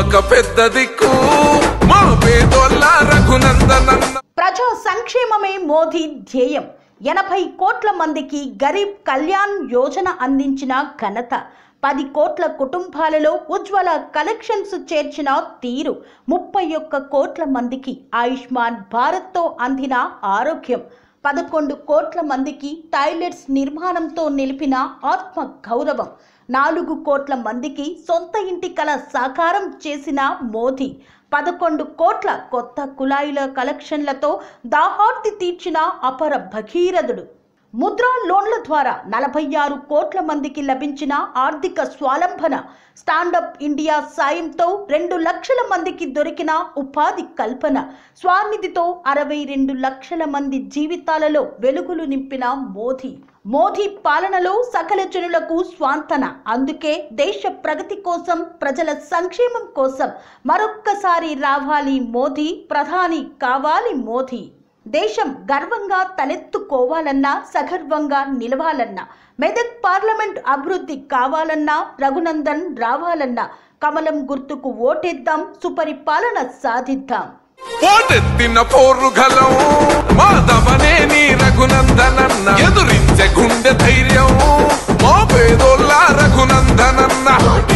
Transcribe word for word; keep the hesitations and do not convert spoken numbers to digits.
మాక పెద్ద దిక్కు మా పేదోళ్ళ రఘునందనన్న. ప్రజా సంక్షేమమే మోదీ ధ్యేయం. ఎనభై కోట్ల మందికి గరీబ్ కళ్యాణ్ యోజన అందించిన ఘనత, పది కోట్ల కుటుంబాలలో ఉజ్వల కలెక్షన్స్ చేర్చిన తీరు, ముప్పై ఒక్క కోట్ల మందికి ఆయుష్మాన్ భారత్తో అందిన ఆరోగ్యం, పదకొండు కోట్ల మందికి టాయిలెట్స్ నిర్మాణంతో నిలిపిన ఆత్మ గౌరవం, నాలుగు కోట్ల మందికి సొంత ఇంటి కల సాకారం చేసిన మోదీ, పదకొండు కోట్ల కొత్త కుళాయిల కలెక్షన్లతో దాహార్తి తీర్చిన అపర భగీరథుడు, ముద్రా లోన్ల ద్వారా నలభై ఆరు కోట్ల మందికి లభించిన ఆర్థిక స్వాలంబన, స్టాండప్ ఇండియా సాయంతో రెండు లక్షల మందికి దొరికిన ఉపాధి కల్పన, స్వానిధితో అరవై రెండు లక్షల మంది జీవితాలలో వెలుగులు నింపిన మోదీ. మోదీ పాలనలో సకల జనులకు స్వాంతన. అందుకే దేశ ప్రగతి కోసం, ప్రజల సంక్షేమం కోసం మరొక్కసారి రావాలి మోదీ, ప్రధాని కావాలి మోదీ. దేశం గర్వంగా తలెత్తుకోవాలన్నా, సగర్వంగా నిలవాలన్నా, మెదక్ పార్లమెంట్ అభివృద్ధి కావాలన్నా, రఘునందన్ రావాలన్నా, కమలం గుర్తుకు ఓటేద్దాం, సుపరిపాలన సాధిద్దాం. పోటెత్తిన పోరుగలం మాధవనే నీ రఘునందనన్న, ఎదురించే గుండె ధైర్యం మా పేదోళ్ళ రఘునందనన్న.